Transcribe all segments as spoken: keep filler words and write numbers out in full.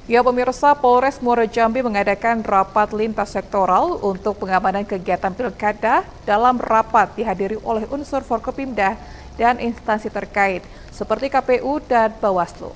Ya pemirsa, Polres Muaro Jambi mengadakan rapat lintas sektoral untuk pengamanan kegiatan pilkada. Dalam rapat dihadiri oleh unsur Forkopimda dan instansi terkait seperti K P U dan Bawaslu.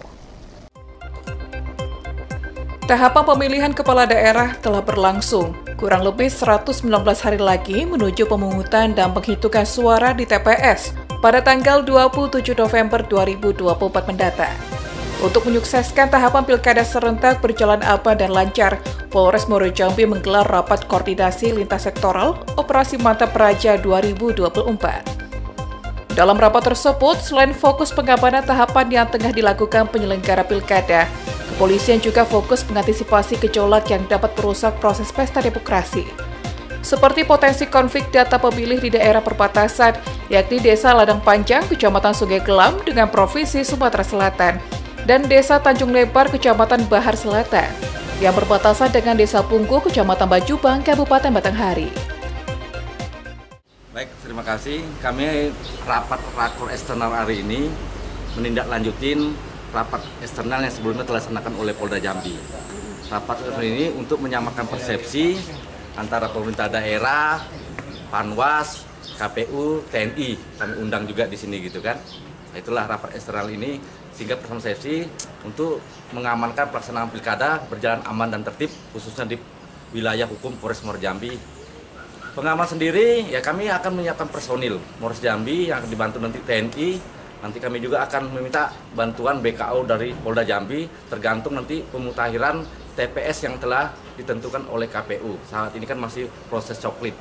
Tahapan pemilihan kepala daerah telah berlangsung. Kurang lebih seratus sembilan belas hari lagi menuju pemungutan dan penghitungan suara di T P S pada tanggal dua puluh tujuh November dua ribu dua puluh empat mendatang. Untuk menyukseskan tahapan pilkada serentak berjalan aman dan lancar, Polres Muaro Jambi menggelar rapat koordinasi lintas sektoral Operasi Mantap Praja dua ribu dua puluh empat. Dalam rapat tersebut, selain fokus pengamanan tahapan yang tengah dilakukan penyelenggara pilkada, kepolisian juga fokus mengantisipasi gejolak yang dapat merusak proses pesta demokrasi. Seperti potensi konflik data pemilih di daerah perbatasan, yakni Desa Ladang Panjang, Kecamatan Sungai Gelam dengan Provinsi Sumatera Selatan, dan Desa Tanjung Lebar, Kecamatan Bahar Selatan, yang berbatasan dengan Desa Punggu, Kecamatan Bajubang, Kabupaten Batanghari. Baik, terima kasih. Kami rapat rakor eksternal hari ini menindaklanjutin rapat eksternal yang sebelumnya telah dilaksanakan oleh Polda Jambi. Rapat eksternal ini untuk menyamakan persepsi antara pemerintah daerah, Panwas, K P U, T N I. Kami undang juga di sini gitu kan. Itulah rapat eksternal ini sehingga persepsi untuk mengamankan pelaksanaan pilkada berjalan aman dan tertib khususnya di wilayah hukum Polres Muaro Jambi. Pengaman sendiri ya kami akan menyiapkan personil Polres Jambi yang dibantu nanti T N I. Nanti kami juga akan meminta bantuan B K O dari Polda Jambi tergantung nanti pemutakhiran T P S yang telah ditentukan oleh K P U. Saat ini kan masih proses coklit.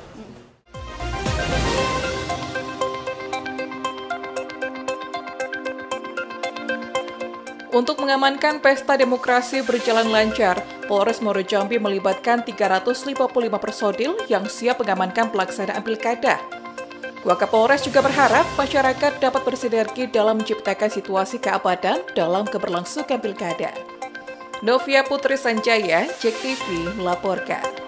Untuk mengamankan pesta demokrasi berjalan lancar, Polres Muaro Jambi melibatkan tiga ratus lima puluh lima personil yang siap mengamankan pelaksanaan pilkada. Wakapolres juga berharap masyarakat dapat bersinergi dalam menciptakan situasi keamanan dalam keberlangsungan pilkada. Novia Putri Sanjaya, J E K T V melaporkan.